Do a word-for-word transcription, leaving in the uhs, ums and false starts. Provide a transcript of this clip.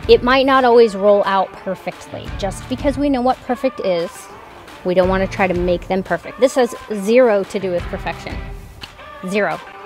It might not always roll out perfectly. Just because we know what perfect is, we don't want to try to make them perfect. This has zero to do with perfection. Zero.